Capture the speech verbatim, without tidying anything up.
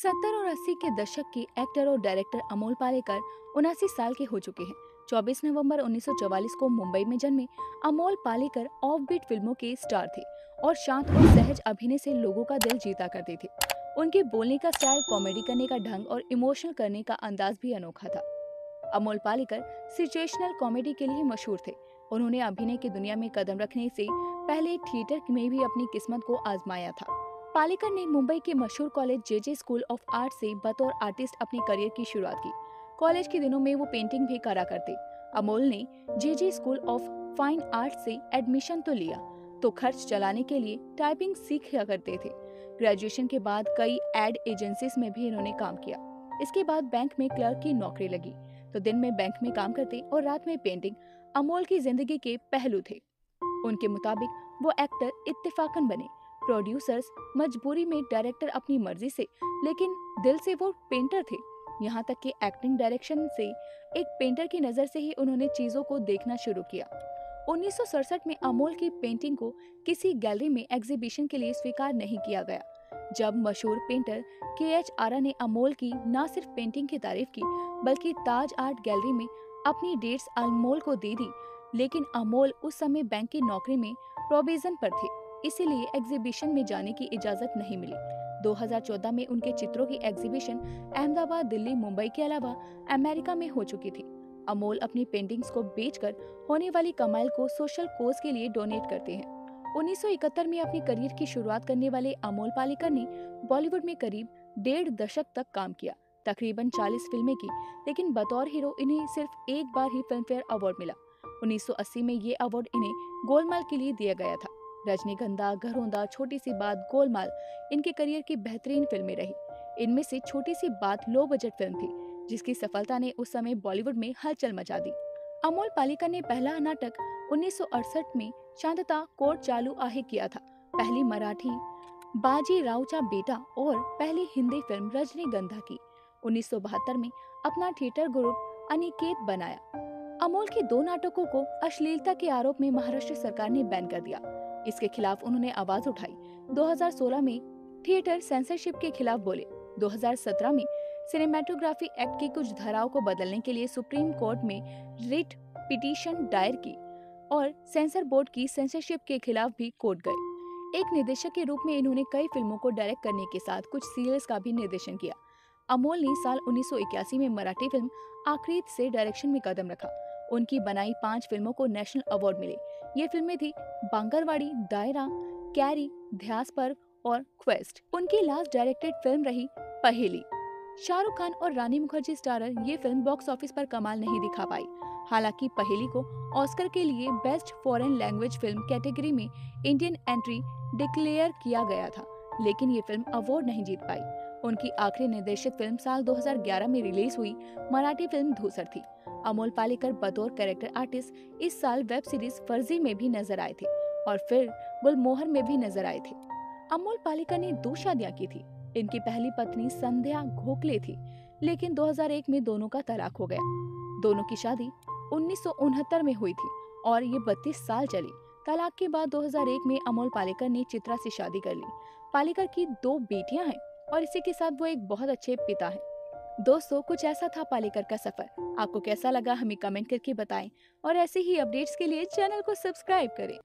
सत्तर और अस्सी के दशक के एक्टर और डायरेक्टर अमोल पालेकर उनासी साल के हो चुके हैं। चौबीस नवंबर उन्नीस सौ चौवालीस को मुंबई में जन्मे अमोल पालेकर ऑफ बीट फिल्मों के स्टार थे और शांत और सहज अभिनय से लोगों का दिल जीता करते थे। उनके बोलने का स्टाइल, कॉमेडी करने का ढंग और इमोशनल करने का अंदाज भी अनोखा था। अमोल पालेकर सिचुएशनल कॉमेडी के लिए मशहूर थे। उन्होंने अभिनय की दुनिया में कदम रखने से पहले थिएटर में भी अपनी किस्मत को आजमाया था। पालेकर ने मुंबई के मशहूर college JJ school of art से बतौर आर्टिस्ट अपनी करियर की शुरुआत की। कॉलेज के दिनों में वो पेंटिंग भी करा करते। अमोल ने JJ school of fine art से एडमिशन तो लिया, तो खर्च चलाने के लिए टाइपिंग सीखा करते थे। ग्रेजुएशन के बाद कई एड एजेंसीज में भी इन्होंने काम किया। इसके बाद बैंक में क्लर्क की नौकरी लगी, तो दिन में बैंक में काम करते और रात में पेंटिंग अमोल की जिंदगी के पहलू थे। उनके मुताबिक वो एक्टर इत्तेफाकन बने, प्रोड्यूसर्स मजबूरी में, डायरेक्टर अपनी मर्जी से, लेकिन दिल से वो पेंटर थे। यहाँ तक कि एक्टिंग डायरेक्शन से एक पेंटर की नजर से ही उन्होंने चीजों को देखना शुरू किया। उन्नीस सौ सड़सठ में अमोल की पेंटिंग को किसी गैलरी में एग्जीबिशन के लिए स्वीकार नहीं किया गया। जब मशहूर पेंटर के एच आरा ने अमोल की न सिर्फ पेंटिंग की तारीफ की, बल्कि ताज आर्ट गैलरी में अपनी डेट्स अमोल को दे दी, लेकिन अमोल उस समय बैंक की नौकरी में प्रोविजन पर थे, इसीलिए एग्जीबिशन में जाने की इजाजत नहीं मिली। दो हज़ार चौदह में उनके चित्रों की एग्जीबिशन अहमदाबाद, दिल्ली, मुंबई के अलावा अमेरिका में हो चुकी थी। अमोल अपनी पेंटिंग्स को बेचकर होने वाली कमाई को सोशल कोज के लिए डोनेट करते हैं। उन्नीस सौ इकहत्तर में अपनी करियर की शुरुआत करने वाले अमोल पालेकर ने बॉलीवुड में करीब डेढ़ दशक तक काम किया, तकरीबन चालीस फिल्में की, लेकिन बतौर हीरो इन्हें सिर्फ एक बार ही फिल्म फेयर अवार्ड मिला। उन्नीस सौ अस्सी में ये अवार्ड इन्हें गोलमाल के लिए दिया गया था। रजनीगंधा, घरौंदा, छोटी सी बात, गोलमाल इनके करियर की बेहतरीन फिल्में रही। इनमें से छोटी सी बात लो बजट फिल्म थी, जिसकी सफलता ने उस समय बॉलीवुड में हलचल मचा दी। अमोल पालेकर ने पहला नाटक उन्नीस सौ अड़सठ में शांतता कोर्ट चालू आहे किया था, पहली मराठी बाजी रावचा बेटा और पहली हिंदी फिल्म रजनीगंधा की। उन्नीस सौ बहत्तर में अपना थिएटर ग्रुप अनिकेत बनाया। अमोल के दो नाटकों को अश्लीलता के आरोप में महाराष्ट्र सरकार ने बैन कर दिया। इसके खिलाफ उन्होंने आवाज उठाई। दो हज़ार सोलह में थिएटर सेंसरशिप के खिलाफ बोले। दो हज़ार सत्रह में सिनेमेटोग्राफी एक्ट की कुछ धाराओं को बदलने के लिए सुप्रीम कोर्ट में रिट पिटीशन दायर की और सेंसर बोर्ड की सेंसरशिप के खिलाफ भी कोर्ट गए। एक निर्देशक के रूप में इन्होंने कई फिल्मों को डायरेक्ट करने के साथ कुछ सीरियल्स का भी निर्देशन किया। अमोल ने साल उन्नीस सौ इक्यासी में मराठी फिल्म आखरीत से डायरेक्शन में कदम रखा। उनकी बनाई पांच फिल्मों को नेशनल अवार्ड मिले। ये फिल्में थी बांगरवाड़ी, दायरा, कैरी, ध्यास पर्व और क्वेस्ट। उनकी लास्ट डायरेक्टेड फिल्म रही पहेली। शाहरुख खान और रानी मुखर्जी स्टारर ये फिल्म बॉक्स ऑफिस पर कमाल नहीं दिखा पाई। हालांकि पहेली को ऑस्कर के लिए best foreign language film category में इंडियन एंट्री डिक्लेयर किया गया था, लेकिन ये फिल्म अवार्ड नहीं जीत पाई। उनकी आखिरी निर्देशित फिल्म साल दो हज़ार ग्यारह में रिलीज हुई मराठी फिल्म धूसर थी। अमोल पालेकर बतौर कैरेक्टर आर्टिस्ट इस साल वेब सीरीज फर्जी में भी नजर आए थे और फिर गुलमोहर में भी नजर आए थे। अमोल पालेकर ने दो शादियां की थी। इनकी पहली पत्नी संध्या घोकले थी, लेकिन दो हज़ार एक में दोनों का तलाक हो गया। दोनों की शादी उन्नीस सौ उनहत्तर में हुई थी और ये बत्तीस साल चली। तलाक के बाद दो हज़ार एक में अमोल पालेकर ने चित्रा से शादी कर ली। पालेकर की दो बेटियां हैं और इसी के साथ वो एक बहुत अच्छे पिता हैं। दोस्तों, कुछ ऐसा था पालेकर का सफर। आपको कैसा लगा हमें कमेंट करके बताएं और ऐसे ही अपडेट्स के लिए चैनल को सब्सक्राइब करें।